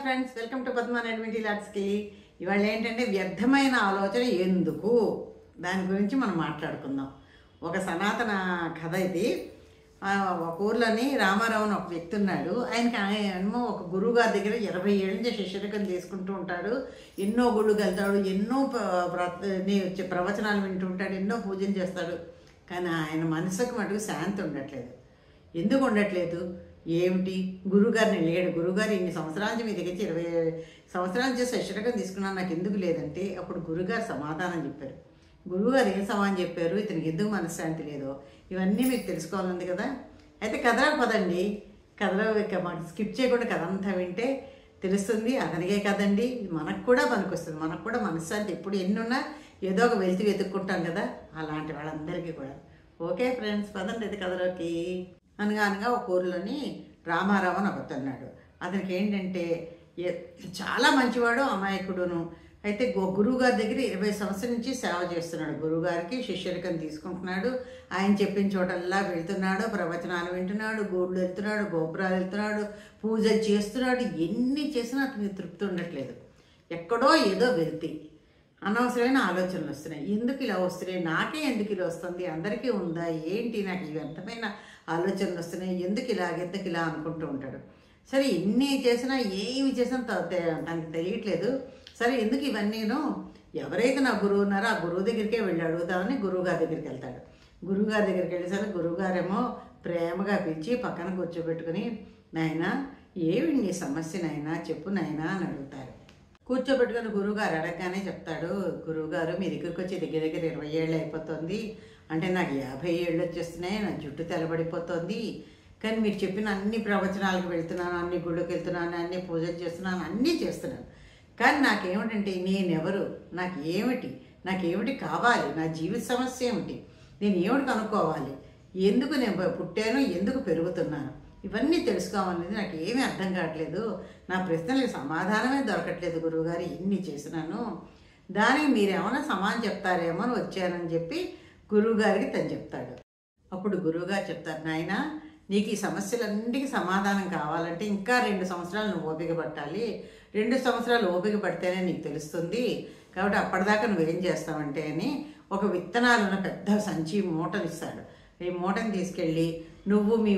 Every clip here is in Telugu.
ఫ్రెండ్స్, వెల్కమ్ టు పద్మా నెడ్మిటీ లాట్స్కి. ఇవాళ ఏంటంటే వ్యర్థమైన ఆలోచన ఎందుకు దాని గురించి మనం మాట్లాడుకుందాం. ఒక సనాతన కథ ఇది. ఒక ఊర్లోని రామారావు అని ఒక వ్యక్తి ఉన్నాడు. ఆయనకి ఒక గురువు గారి దగ్గర 20 ఏళ్ళ నుంచి శిష్యరికం తీసుకుంటూ ఉంటాడు. ఎన్నో గుళ్ళకి వెళ్తాడు, ఎన్నో ప్రవచనాలు వింటూ ఉంటాడు, ఎన్నో పూజలు చేస్తాడు. కానీ ఆయన మనసుకు మటుకు శాంతి ఉండట్లేదు. ఎందుకు ఉండట్లేదు? ఏమిటి? గురువుగారిని అడిగాడు. గురువుగారు ఇన్ని సంవత్సరాల నుంచి మీ దగ్గర 20 సంవత్సరాల నుంచి శిష్యరికం తీసుకున్నాను, నాకు ఎందుకు లేదంటే అప్పుడు గురువుగారు సమాధానం చెప్పారు. గురువుగారు ఏం సమాధానం చెప్పారు, ఇతనికి ఎందుకు మనశ్శాంతి లేదో ఇవన్నీ మీకు తెలుసుకోవాలంది కదా. అయితే కథలో పదండి, కథలో మాకు స్కిప్ చేయకుండా కథ అంతా వింటే తెలుస్తుంది. అతనికే కదండి, మనకు కూడా పనికొస్తుంది. మనకు కూడా మనశ్శాంతి ఎప్పుడు ఎన్నున్నా ఏదో ఒక వెతుక్కుంటాం కదా, అలాంటి వాళ్ళందరికీ కూడా. ఓకే ఫ్రెండ్స్, పదండి అయితే కథలోకి. అనగా ఒక ఊరిలోని రామారావు అని ఒకతున్నాడు. అతనికి ఏంటంటే చాలా మంచివాడు, అమాయకుడును. అయితే గురువుగారి దగ్గర 20 సంవత్సరాల నుంచి సేవ చేస్తున్నాడు. గురువుగారికి శిష్యరికం తీసుకుంటున్నాడు. ఆయన చెప్పిన చోటల్లా వెళ్తున్నాడు, ప్రవచనాలు వింటున్నాడు, గూళ్ళు వెళ్తున్నాడు, గోపురాలు వెళ్తున్నాడు, పూజలు చేస్తున్నాడు. ఎన్ని చేసినా అతనికి తృప్తి ఉండట్లేదు. ఎక్కడో ఏదో వెళ్తే అనవసరమైన ఆలోచనలు వస్తున్నాయి. ఎందుకు ఇలా వస్తున్నాయి, నాకే ఎందుకు ఇలా వస్తుంది, అందరికీ ఉందా ఏంటి, నాకు వ్యర్థమైన ఆలోచనలు వస్తున్నాయి, ఎందుకు ఇలా అనుకుంటూ ఉంటాడు. సరే ఎన్ని చేసినా ఏమి చేసినా తనకి తెలియట్లేదు. సరే ఎందుకు ఇవన్నీను, ఎవరైతే నా గురువు ఉన్నారో ఆ గురువు దగ్గరికే వెళ్ళి అడుగుదామని గురువుగారి దగ్గరికి వెళ్తాడు. గురువుగారి దగ్గరికి వెళ్ళేసరికి గురువుగారేమో ప్రేమగా పిలిచి పక్కన కూర్చోబెట్టుకుని, నాయనా ఏమి నీ సమస్య నాయనా, చెప్పు నాయనా అని అడుగుతారు. కూర్చోబెట్టుకుని గురువుగారు అడగగానే చెప్తాడు, గురువుగారు మీ దగ్గరికి వచ్చి దగ్గర 20 ఏళ్ళు అయిపోతుంది, అంటే నాకు 50 ఏళ్ళు వచ్చేస్తున్నాయి, నా జుట్టు తెల్లబడిపోతుంది. కానీ మీరు చెప్పిన అన్ని ప్రవచనాలకు వెళ్తున్నాను, అన్ని గుళ్ళకి వెళ్తున్నాను, అన్ని పూజలు చేస్తున్నాను, అన్నీ చేస్తున్నాను. కానీ నాకేమిటంటే నేనెవరు, నాకేమిటి కావాలి, నా జీవిత సమస్య ఏమిటి, నేను ఏమిటి కనుక్కోవాలి, ఎందుకు నేను పుట్టాను, ఎందుకు పెరుగుతున్నాను, ఇవన్నీ తెలుసుకోవాలనేది నాకు ఏమీ అర్థం కావట్లేదు. నా ప్రశ్నలకు సమాధానమే దొరకట్లేదు గురువుగారు, ఎన్ని చేసినాను. దానికి మీరేమైనా సమాధానం చెప్తారేమో అని వచ్చానని చెప్పి గురువుగారికి తను చెప్తాడు. అప్పుడు గురువుగారు చెప్తారు, నాయనా నీకు ఈ సమస్యలన్నిటికీ సమాధానం కావాలంటే ఇంకా 2 సంవత్సరాలు నువ్వు ఓపిక పట్టాలి. 2 సంవత్సరాలు ఓపిక పడితేనే నీకు తెలుస్తుంది. కాబట్టి అప్పటిదాకా నువ్వేం చేస్తావంటే అని ఒక విత్తనాలు ఉన్న పెద్ద సంచి మూటలు ఇస్తాడు. ఈ మూటని తీసుకెళ్ళి నువ్వు మీ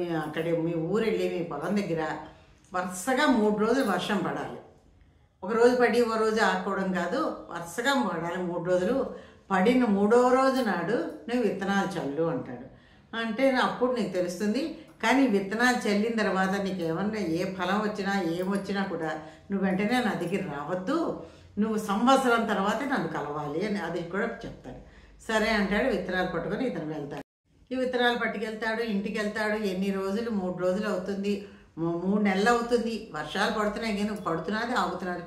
ఊరు వెళ్ళి మీ పొలం దగ్గర వరుసగా 3 రోజులు వర్షం పడాలి. ఒక రోజు పడి ఒక రోజు ఆడుకోవడం కాదు, వరుసగా పడాలి 3 రోజులు. పడిన 3వ రోజు నాడు నువ్వు విత్తనాలు చల్లు అంటాడు. అంటే అప్పుడు నీకు తెలుస్తుంది. కానీ విత్తనాలు చల్లిన తర్వాత నీకు ఏమన్నా ఏ ఫలం వచ్చినా ఏమొచ్చినా కూడా నువ్వు వెంటనే నా దగ్గర రావద్దు, నువ్వు సంవత్సరం తర్వాతే నన్ను కలవాలి అని అది కూడా చెప్తాడు. సరే అంటాడు. విత్తనాలు పట్టుకొని ఇతను వెళ్తాడు. ఈ విత్తనాలు పట్టుకెళ్తాడు, ఇంటికి వెళ్తాడు. ఎన్ని రోజులు? 3 రోజులు అవుతుంది, 3 నెలలు అవుతుంది. వర్షాలు పడుతున్నాయి కానీ పడుతున్నది ఆగుతున్నది,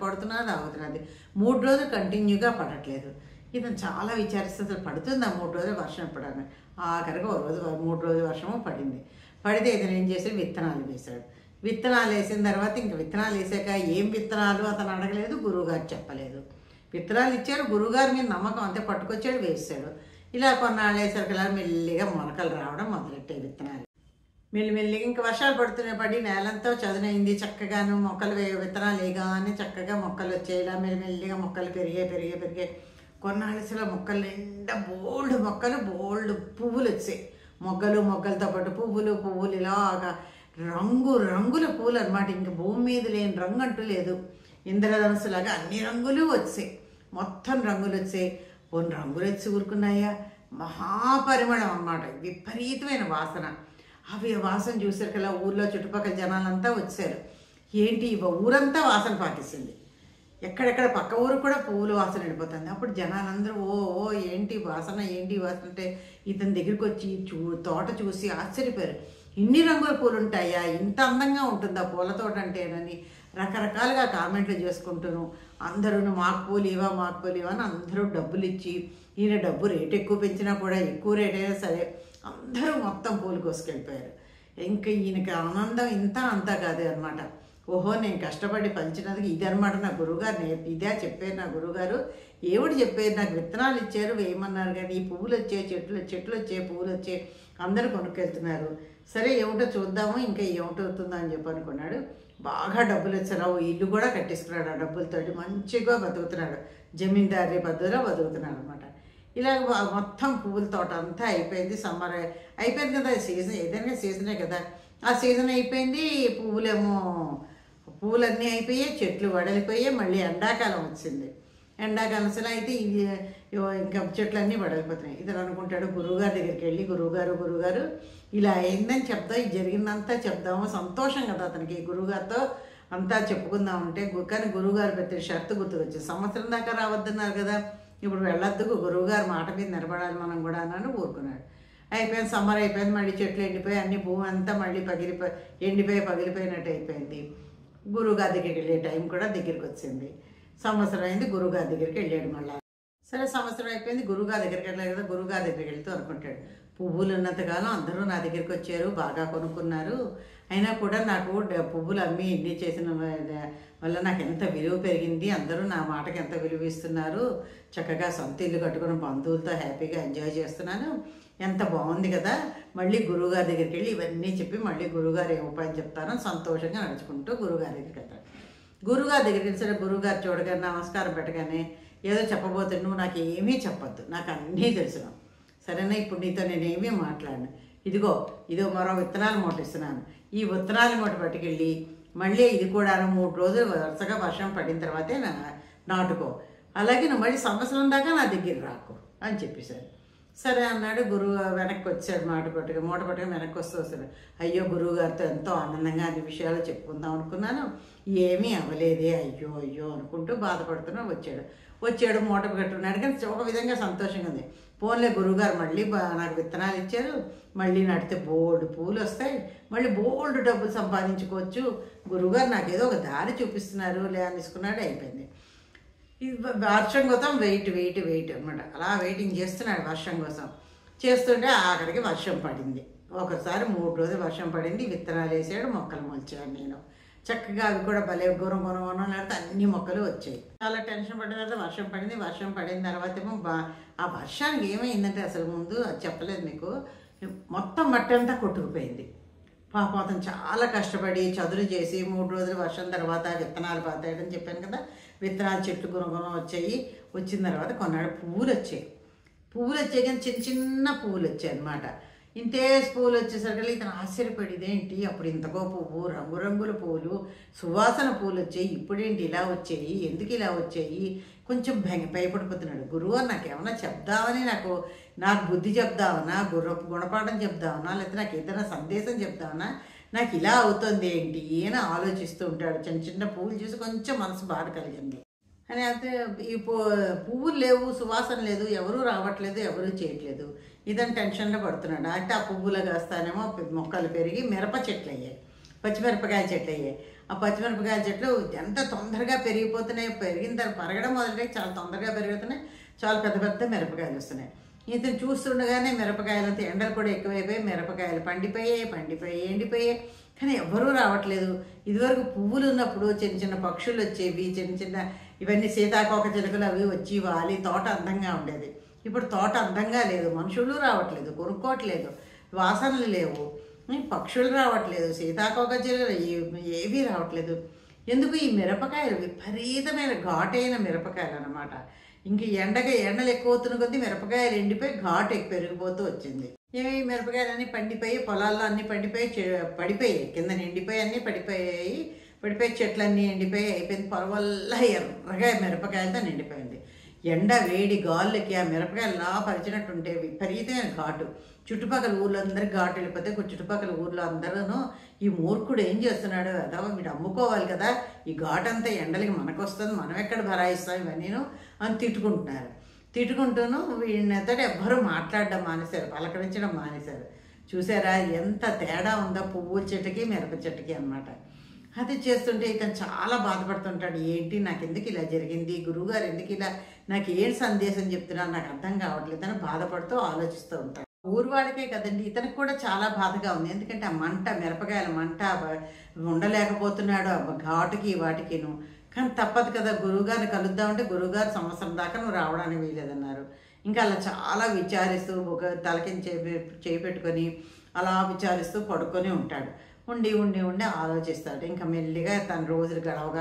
3 రోజులు కంటిన్యూగా పడట్లేదు. ఇతను చాలా విచారిస్తే పడుతుంది ఆ 3 రోజులు వర్షం పడాలని. ఆఖరికి 3 రోజులు వర్షము పడింది. పడితే ఇతను ఏం చేసి విత్తనాలు వేశాడు. విత్తనాలు వేసిన తర్వాత ఇంక విత్తనాలు వేసాక ఏం విత్తనాలు అతను అడగలేదు, గురువుగారు చెప్పలేదు. విత్తనాలు ఇచ్చారు, గురువుగారి మీద నమ్మకం అంతే, పట్టుకొచ్చాడు, వేసాడు. ఇలా కొన్నాళ్ళు వేసరికి మెల్లిగా మొలకలు రావడం మొదలెట్టాయి విత్తనాలు. మెల్లిమెల్లిగా ఇంకా వర్షాలు పడి నేలంతా చదునైంది. చక్కగాను మొక్కలు విత్తనాలు వేయగానే చక్కగా మొక్కలు వచ్చాయి. ఇలా మెల్లిమెల్లిగా మొక్కలు పెరిగాయి. కొన్నాళ్ళలో మొక్కలు నిండా బోల్డ్ పువ్వులు వచ్చాయి. మొగ్గలతో పాటు పువ్వులు ఇలాగా రంగుల పూలు అనమాట. ఇంక భూమి మీద లేని రంగు అంటూ లేదు. ఇంద్రధనుసులాగా అన్ని రంగులు వచ్చాయి, మొత్తం రంగులు వచ్చాయి. కొన్ని రంగులు వచ్చి ఊరుకున్నాయా, మహాపరిమళం అన్నమాట, విపరీతమైన వాసన. అవి వాసన చూసారు ఊర్లో చుట్టుపక్కల జనాలంతా వచ్చారు. ఏంటి ఊరంతా వాసన పాటిస్తుంది. ఎక్కడెక్కడ పక్క ఊరు కూడా పువ్వులు వాసన వెళ్ళిపోతుంది. అప్పుడు జనాలందరూ ఓ ఏంటి వాసన అంటే ఇతని దగ్గరికి వచ్చి తోట చూసి ఆశ్చర్యపోయారు. ఇన్ని రంగుల పూలు ఉంటాయా, ఇంత అందంగా ఉంటుందా పూల తోట అంటేనని రకరకాలుగా కామెంట్లు చేసుకుంటున్నాను. అందరూ మాకు పూలు ఇవా అని అందరూ డబ్బులు ఇచ్చి, ఈయన డబ్బు రేటు ఎక్కువ పెంచినా కూడా ఎక్కువ రేట్ అయినా సరే అందరూ మొత్తం పూలు కోసుకెళ్ళిపోయారు. ఇంకా ఈయనకి ఆనందం ఇంత అంతా కాదు అనమాట. ఓహో నేను కష్టపడి పంచినందుకు ఇది అనమాట నా గురువుగారు ఇదే చెప్పారు. నా గురువుగారు ఏమిటి చెప్పారు, నాకు విత్తనాలు ఇచ్చారు, వేయమన్నారు, కానీ ఈ పువ్వులు వచ్చాయి, చెట్లు వచ్చాయి, పువ్వులు వచ్చాయి, అందరూ కొనుక్కెళ్తున్నారు. సరే ఏమిటో చూద్దాము, ఇంకా ఏమిటవుతుందో అని చెప్పి అనుకున్నాడు. బాగా డబ్బులు వచ్చారు, ఇల్లు కూడా కట్టేసుకున్నాడు ఆ డబ్బులతోటి, మంచిగా బతుకుతున్నాడు, జమీందారీ పద్ధతిలో బతుకుతున్నాడు అనమాట. ఇలాగ మొత్తం పువ్వుల తోట అంతా అయిపోయింది. సమ్మర్ అయిపోయింది కదా, సీజన్ ఏదైనా సీజనే కదా. ఆ సీజన్ అయిపోయింది, పువ్వులన్నీ అయిపోయాయి, చెట్లు వడలిపోయాయి. మళ్ళీ ఎండాకాలం వచ్చింది. ఎండాకాలం అసలు అయితే ఇంకా చెట్లన్నీ వడలిపోతున్నాయి. ఇతను అనుకుంటాడు గురువుగారి దగ్గరికి వెళ్ళి, గురువుగారు ఇలా అయిందని చెప్తాం, ఇది జరిగిందంతా చెప్దాము, సంతోషం కదా అతనికి, గురువుగారితో అంతా చెప్పుకుందామంటే. కానీ గురువుగారు పెద్ద షరతు గుర్తుకొచ్చింది. సంవత్సరం దాకా రావద్దన్నారు కదా, ఇప్పుడు వెళ్ళొద్దు, గురువుగారు మాట మీద నిలబడాలి మనం కూడా అన్నాడు. ఊరుకున్నాడు. అయిపోయింది, సమ్మర్ అయిపోయింది, మళ్ళీ చెట్లు ఎండిపోయి అన్ని భూమి అంతా మళ్ళీ పగిలిపోయినట్టు అయిపోయింది. గురువుగారి దగ్గరికి వెళ్ళే టైం కూడా దగ్గరికి వచ్చింది. సంవత్సరం అయింది, గురువుగారి దగ్గరికి వెళ్ళాడు మళ్ళీ. సరే సంవత్సరం అయిపోయింది, గురువుగారి దగ్గరికి వెళ్ళాలి కదా. గురువుగారి దగ్గరికి వెళ్తూ అనుకుంటాడు, పువ్వులు ఉన్నంతకాలం అందరూ నా దగ్గరికి వచ్చారు, బాగా కొనుక్కున్నారు, అయినా కూడా నాకు పువ్వులు అమ్మి ఎన్ని చేసిన వల్ల నాకు ఎంత విలువ పెరిగింది, అందరూ నా మాటకి ఎంత విలువ ఇస్తున్నారు, చక్కగా సొంత ఇల్లు కట్టుకుని బంధువులతో హ్యాపీగా ఎంజాయ్ చేస్తున్నాను, ఎంత బాగుంది కదా. మళ్ళీ గురువుగారి దగ్గరికి వెళ్ళి ఇవన్నీ చెప్పి మళ్ళీ గురువుగారు ఏ ఉపాయం చెప్తారో సంతోషంగా నడుచుకుంటూ గురువుగారి దగ్గరికి వెళ్తాడు. గురువుగారి దగ్గరికి వెళ్ళి గురువుగారు చూడగానే నమస్కారం పెట్టగానే ఏదో చెప్పబోతే, నువ్వు నాకు ఏమీ చెప్పొద్దు, నాకు అన్నీ తెలుసు, సరేనా, ఇప్పుడు నీతో నేనేమీ మాట్లాడను, ఇదో మరో విత్తనాల మూట ఇస్తున్నాను, ఈ విత్తనాల మూట పట్టుకెళ్ళి మళ్ళీ ఇది కూడా 3 రోజులు వరుసగా వర్షం పడిన తర్వాతే నాటుకో, అలాగే నువ్వు మళ్ళీ సంవత్సరం దాకా నా దగ్గర రాకు అని చెప్పేశారు. సరే అన్నాడు. గురువు వెనక్కి వచ్చాడు, మూట పట్టుగా వెనక్కి వస్తాడు. అయ్యో, గురువుగారితో ఎంతో ఆనందంగా అన్ని విషయాలు చెప్పుకుందాం అనుకున్నాను, ఏమీ అవ్వలేదే, అయ్యో అనుకుంటూ బాధపడుతూ వచ్చాడు. మూట కట్టుకున్నాడు. కానీ ఒక విధంగా సంతోషంగా ఉంది. పోన్లే, గురువుగారు మళ్ళీ నాకు విత్తనాలు ఇచ్చారు, మళ్ళీ నడితే బోల్డ్ పూలు వస్తాయి, మళ్ళీ బోల్డ్ డబ్బులు సంపాదించుకోవచ్చు, గురువుగారు నాకు ఏదో ఒక దారి చూపిస్తున్నారు అనేసుకున్నాడు. అయిపోయింది. వర్షం కోసం వెయిట్ అనమాట. అలా వెయిటింగ్ చేస్తున్నాడు వర్షం కోసం. చేస్తుంటే ఆఖరికి వర్షం పడింది. ఒకసారి 3 రోజులు వర్షం పడింది. విత్తనాలు వేసాడు, మొక్కలు మొలిచాడు. నేను చక్కగా అవి కూడా భలే గురం లేకపోతే అన్ని మొక్కలు వచ్చాయి. చాలా టెన్షన్ పడిన తర్వాత వర్షం పడింది. వర్షం పడిన తర్వాత ఏమో ఆ వర్షానికి ఏమైందంటే అసలు ముందు అది చెప్పలేదు మీకు, మొత్తం మట్టి అంతా కొట్టుకుపోయింది. పాపం అతను చాలా కష్టపడి చదువులు చేసి 3 రోజులు వర్షం తర్వాత విత్తనాలు పాతాయని చెప్పాను కదా, విత్తనాలు చెట్లు గుణగుణం వచ్చాయి. వచ్చిన తర్వాత కొన్నాడు పువ్వులు వచ్చాయి కానీ చిన్న పువ్వులు వచ్చాయి అన్నమాట. ఇంతే పువ్వులు వచ్చేసరికి ఇతను ఆశ్చర్యపడి, ఇదేంటి అప్పుడు ఇంతకో పువ్వు, రంగురంగుల పువ్వులు, సువాసన పువ్వులు వచ్చాయి, ఇప్పుడేంటి ఇలా వచ్చాయి, ఎందుకు ఇలా వచ్చాయి, కొంచెం భయపడిపోతున్నాడు. గురువు నాకు ఏమన్నా చెప్దామని, నాకు బుద్ధి చెప్దామన్నా, గుణపాఠం చెప్దామన్నా, లేకపోతే నాకు ఏదైనా సందేశం చెప్దామన్నా, నాకు ఇలా అవుతుంది ఏంటి అని ఆలోచిస్తూ ఉంటాడు. చిన్న పువ్వులు చూసి కొంచెం మనసు బాధ కలిగింది. అని అయితే ఈ పువ్వులు లేవు, సువాసన లేదు, ఎవరూ రావట్లేదు, ఎవరూ చేయట్లేదు. ఇదని టెన్షన్లో పడుతున్నాడు. అంటే ఆ పువ్వులు కాస్తానేమో మొక్కలు పెరిగి మిరప చెట్లు అయ్యాయి, పచ్చిమిరపకాయ చెట్లు అయ్యాయి. ఆ పచ్చిమిరపకాయ చెట్లు ఎంత తొందరగా పెరిగిపోతున్నాయి, పెరిగిన తర్వాత పెరగడం మొదలై చాలా తొందరగా పెరుగుతున్నాయి, చాలా పెద్ద మిరపకాయలు వస్తున్నాయి. ఇతను చూస్తుండగానే మిరపకాయలంతా ఎండలు కూడా ఎక్కువైపోయి మిరపకాయలు పండిపోయి ఎండిపోయాయి. కానీ ఎవ్వరూ రావట్లేదు. ఇదివరకు పువ్వులు ఉన్నప్పుడు చిన్న పక్షులు వచ్చేవి, చిన్న ఇవన్నీ సీతాకోక చిలుకలు అవి వచ్చి వాలి తోట అందంగా ఉండేది. ఇప్పుడు తోట అందంగా లేదు, మనుషులు రావట్లేదు, కొనుక్కోవట్లేదు, వాసనలు లేవు, పక్షులు రావట్లేదు, సీతాకోక చిలుకలు ఏవీ రావట్లేదు. ఎందుకు? ఈ మిరపకాయలు విపరీతమైన ఘాటైన మిరపకాయలు అన్నమాట. ఇంక ఎండలు ఎక్కువ అవుతున్న కొద్దీ మిరపకాయలు ఎండిపోయి ఘాటు పెరిగిపోతూ వచ్చింది. ఈ మిరపకాయలు పండిపోయి పొలాల్లో అన్నీ పడిపోయాయి, కింద ఎండిపోయి అన్నీ పడిపోయి చెట్లన్నీ ఎండిపోయి అయిపోయింది. పొలవల్లా ఎర్రగా మిరపకాయలతో నిండిపోయింది. ఎండ వేడి గాళ్ళకి ఆ మిరపకాయలు లా పరిచినట్టుంటే విపరీతమైన ఘాటు. చుట్టుపక్కల ఊర్లో అందరికి ఘాటు వెళ్ళిపోతే చుట్టుపక్కల ఊర్లో అందరూ ఈ మూర్ఖుడు ఏం చేస్తున్నాడు, అదావా వీడు అమ్ముకోవాలి కదా, ఈ ఘాటు అంతా ఎండలకి మనకు వస్తుంది, మనం ఎక్కడ భరాయిస్తాం ఇవన్నీను అని తిట్టుకుంటూను వీడినతో ఎవ్వరూ మాట్లాడడం మానేశారు, పలకరించడం మానేశారు. చూసారా ఎంత తేడా ఉందో పువ్వుల చెట్టుకి మిరప చెట్టుకి అన్నమాట. అది చేస్తుంటే ఇతను చాలా బాధపడుతుంటాడు. ఏంటి నాకు ఎందుకు ఇలా జరిగింది, గురువుగారు ఎందుకు ఇలా నాకు ఏం సందేశం చెప్తున్నారు నాకు అర్థం కావట్లేదు అని బాధపడుతూ ఆలోచిస్తూ ఉంటాడు. ఊరువాడికే కదండి, ఇతనికి కూడా చాలా బాధగా ఉంది. ఎందుకంటే ఆ మిరపకాయల మంట ఉండలేకపోతున్నాడు ఆ ఘాటుకి వాటికిను. కానీ తప్పదు కదా, గురువుగారిని కలుద్దామంటే గురువుగారు సంవత్సరం దాకా నువ్వు రావడానికి వీలేదన్నారు. ఇంకా అలా చాలా విచారిస్తూ ఒక తలకిని చేయి పెట్టుకొని అలా విచారిస్తూ పడుకొని ఉంటాడు. ఉండి ఉండి ఉండి ఆలోచిస్తాడు. ఇంకా మెల్లిగా తన రోజులు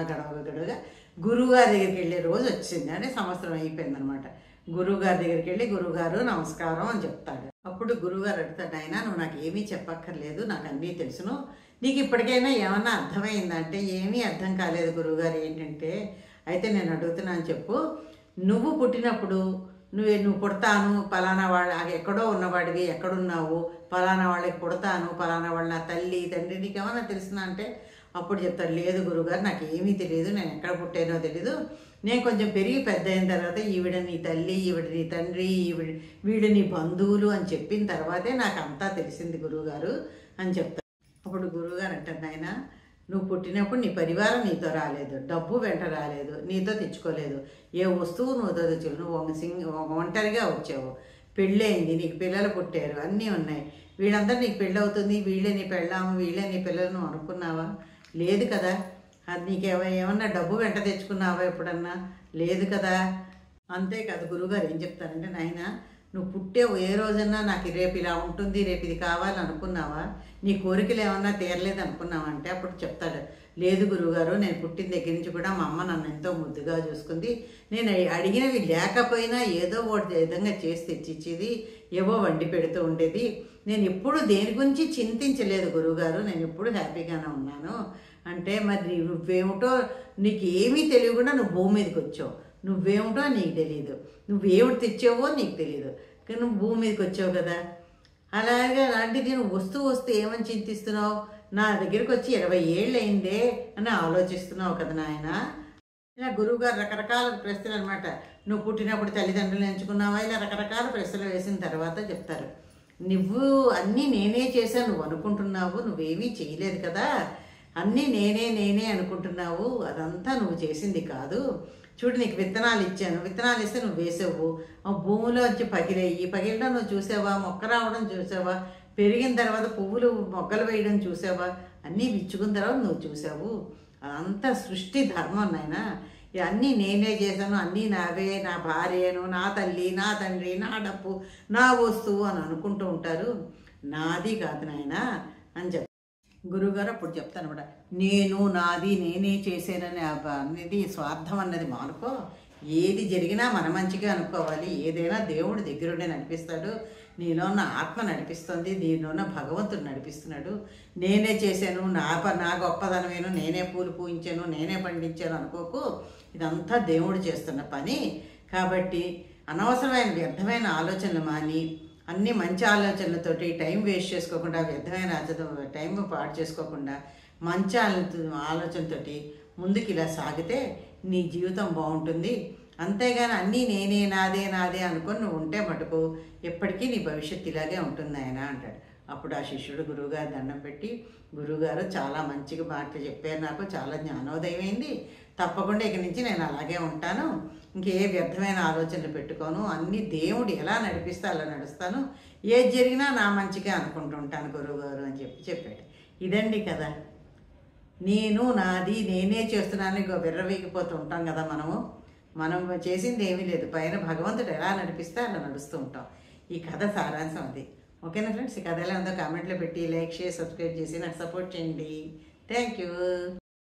గడవగా గురువుగారి దగ్గరికి వెళ్ళే రోజు వచ్చింది. అంటే సంవత్సరం అయిపోయిందనమాట. గురువుగారి దగ్గరికి వెళ్ళి గురువుగారు నమస్కారం అని చెప్తాడు. అప్పుడు గురువుగారు అడుగుతాడు, అయినా నువ్వు నాకు ఏమీ చెప్పక్కర్లేదు, నాకు అన్నీ తెలుసును, నీకు ఇప్పటికైనా ఏమన్నా అర్థమైందంటే ఏమీ అర్థం కాలేదు గురువుగారు. ఏంటంటే అయితే నేను అడుగుతున్నాను చెప్పు, నువ్వు పుట్టినప్పుడు నువ్వు పుడతాను పలానా వాళ్ళ ఎక్కడో ఉన్నవాడివి, ఎక్కడున్నావు, పలానా వాళ్ళకి పుడతాను, పలానా వాళ్ళ నా తల్లి తండ్రి నీకేమన్నా తెలిసిందా అంటే అప్పుడు చెప్తాడు, లేదు గురువుగారు నాకు ఏమీ తెలియదు, నేను ఎక్కడ పుట్టానో తెలీదు, నేను కొంచెం పెరిగి పెద్ద అయిన తర్వాత ఈవిడ నీ తల్లి, ఈవిడ నీ తండ్రి, వీడు నీ బంధువులు అని చెప్పిన తర్వాతే నాకు అంతా తెలిసింది గురువుగారు అని చెప్తాడు. అప్పుడు గురువుగారు అంటారు, నాయన నువ్వు పుట్టినప్పుడు నీ పరివారం నీతో రాలేదు, డబ్బు వెంట రాలేదు, నీతో తెచ్చుకోలేదు, ఏ వస్తువు నువ్వుతో తెచ్చుకో, నువ్వు ఒంటరిగా వచ్చావు, పెళ్ళయింది, నీకు పిల్లలు పుట్టారు, అన్నీ ఉన్నాయి, వీళ్ళందరూ నీకు పెళ్ళి అవుతుంది, వీళ్ళే నీ పెళ్ళాము, వీళ్ళే నీ పిల్లలు నువ్వు అనుకున్నావా? లేదు కదా. అది నీకు ఏమన్నా డబ్బు వెంట తెచ్చుకున్నావా ఎప్పుడన్నా? లేదు కదా. అంతేకాదు గురువుగారు ఏం చెప్తారంటే, నాయన నువ్వు పుట్టేవు ఏ రోజన్నా నాకు రేపు ఇలా ఉంటుంది, రేపు ఇది కావాలి అనుకున్నావా? నీ కోరికలు ఏమన్నా తీరలేదు అనుకున్నావా అంటే అప్పుడు చెప్తాడు, లేదు గురువుగారు, నేను పుట్టిన దగ్గర నుంచి కూడా మా అమ్మ నన్ను ఎంతో ముద్దుగా చూసుకుంది, నేను అడిగినవి లేకపోయినా ఏదో ఒకటి విధంగా చేసి తెచ్చిచ్చేది, ఏవో వండి పెడుతూ ఉండేది, నేను ఎప్పుడు దేని గురించి చింతించలేదు గురువుగారు, నేను ఎప్పుడు హ్యాపీగానే ఉన్నాను అంటే, మరి నువ్వేమిటో నీకు ఏమీ తెలియకుండా నువ్వు భూమి మీదకి వచ్చావు, నువ్వేమిటో నీకు తెలియదు, నువ్వేమిటి తెచ్చావో నీకు తెలియదు, కానీ నువ్వు భూమి మీదకి వచ్చావు కదా. అలాగే అలాంటిది నువ్వు వస్తూ ఏమని చింతిస్తున్నావు, నా దగ్గరికి వచ్చి 20 ఏళ్ళు అయిందే అని ఆలోచిస్తున్నావు కదా నాయన. ఇలా గురువుగారు రకరకాల ప్రశ్నలు అనమాట, నువ్వు పుట్టినప్పుడు తల్లిదండ్రులు ఎంచుకున్నావా, ఇలా రకరకాల ప్రశ్నలు వేసిన తర్వాత చెప్తారు, నువ్వు అన్నీ నేనే చేశాను నువ్వు అనుకుంటున్నావు, నువ్వేమీ చేయలేదు కదా, అన్నీ నేనే అనుకుంటున్నావు, అదంతా నువ్వు చేసింది కాదు. చూడు నీకు విత్తనాలు ఇచ్చాను, విత్తనాలు ఇస్తే నువ్వు వేసావు, భూమిలో వచ్చి పగిలడం నువ్వు చూసావా, మొక్క రావడం చూసావా, పెరిగిన తర్వాత పువ్వులు మొగ్గలు వేయడం చూసావా, అన్నీ విచ్చుకున్న తర్వాత నువ్వు చూసావు, అదంతా సృష్టి ధర్మం నాయన, అన్నీ నేనే చేశాను, అన్నీ నావే, నా భార్యను, నా తల్లి, నా తండ్రి, నా డబ్బు, నా వస్తువు అని అనుకుంటూ ఉంటారు, నాది కాదు నాయన అని చెప్తాను. గురువుగారు అప్పుడు చెప్తాను అనమాట, నేను నాది నేనే చేశానని అనేది స్వార్థం అన్నది మానుకో, ఏది జరిగినా మన మంచిగా అనుకోవాలి, ఏదైనా దేవుడు దగ్గరుండే నడిపిస్తాడు, నీలో ఉన్న ఆత్మ నడిపిస్తుంది, నీలో ఉన్న భగవంతుడు నడిపిస్తున్నాడు, నేనే చేశాను, నా గొప్పదనమేను, నేనే పూలు పూయించాను, నేనే పండించాను అనుకోకు, ఇదంతా దేవుడు చేస్తున్న పని. కాబట్టి అనవసరమైన వ్యర్థమైన ఆలోచనలు మాని అన్ని మంచి ఆలోచనలతోటి టైం వేస్ట్ చేసుకోకుండా, వ్యర్థమైన టైం పాడు చేసుకోకుండా మంచి ఆలోచనతోటి ముందుకు ఇలా సాగితే నీ జీవితం బాగుంటుంది. అంతేగాని అన్నీ నేనే నాదే అనుకొని నువ్వు ఉంటే మటుకు ఎప్పటికీ నీ భవిష్యత్తు ఇలాగే ఉంటుంది ఆయన అంటాడు. అప్పుడు ఆ శిష్యుడు గురువుగారు దండం పెట్టి, గురువుగారు చాలా మంచిగా మాటలు చెప్పారు, నాకు చాలా జ్ఞానోదయమైంది, తప్పకుండా ఇక నుంచి నేను అలాగే ఉంటాను, ఇంకే వ్యర్థమైన ఆలోచనలు పెట్టుకోను, అన్నీ దేవుడు ఎలా నడిపిస్తే అలా నడుస్తాను, ఏది జరిగినా నా మంచిగా అనుకుంటూ ఉంటాను గురువుగారు అని చెప్పాడు. ఇదండి కదా, నేను నాది నేనే చేస్తున్నాను విర్రవీగిపోతూ ఉంటాం కదా మనం చేసింది ఏమీ లేదు, పైన భగవంతుడు ఎలా నడిపిస్తే అలా నడుస్తూ ఉంటాం. ఈ కథ సారాంశం అది. ఓకేనా ఫ్రెండ్స్, ఈ కథ ఎలా ఉందో కామెంట్లో పెట్టి లైక్, షేర్, సబ్స్క్రైబ్ చేసి నాకు సపోర్ట్ చేయండి. Thank you.